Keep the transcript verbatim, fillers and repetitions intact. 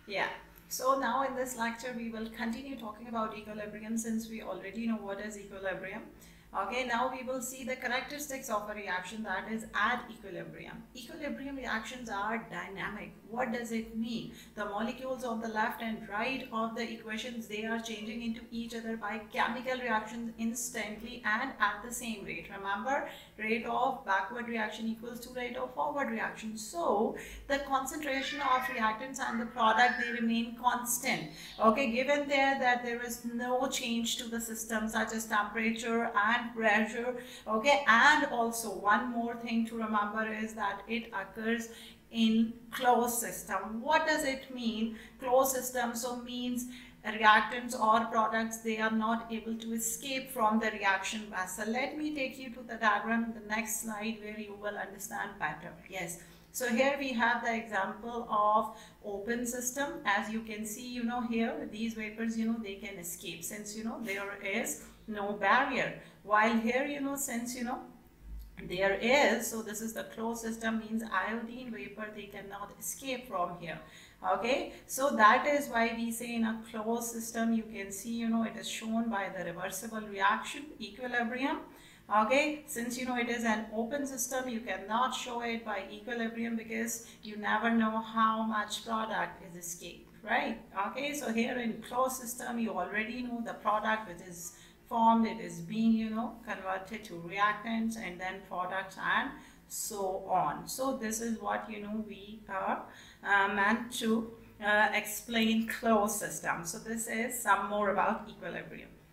Yeah. So now in this lecture, we will continue talking about equilibrium since we already know what is equilibrium. Okay, now we will see the characteristics of a reaction that is at equilibrium. Equilibrium reactions are dynamic. What does it mean? The molecules on the left and right of the equations, they are changing into each other by chemical reactions instantly and at the same rate. Remember, rate of backward reaction equals to rate of forward reaction. So the concentration of reactants and the product, they remain constant. Okay, given there that there is no change to the system such as temperature and pressure. Okay, and also one more thing to remember is that it occurs in closed system. What does it mean? Closed system so means reactants or products, they are not able to escape from the reaction vessel. Let me take you to the diagram in the next slide where you will understand better. Yes. So here we have the example of open system. As you can see, you know, here these vapors, you know, they can escape since, you know, there is no barrier. While here, you know, since, you know, there is, so this is the closed system, means iodine vapor, they cannot escape from here. Okay, so that is why we say in a closed system, you can see, you know, it is shown by the reversible reaction, equilibrium. Okay, since you know it is an open system, you cannot show it by equilibrium because you never know how much product is escaped, right? Okay, so here in closed system, you already know the product which is formed, it is being, you know, converted to reactants and then products and so on. So this is what, you know, we are uh, meant to uh, explain closed system. So this is some more about equilibrium.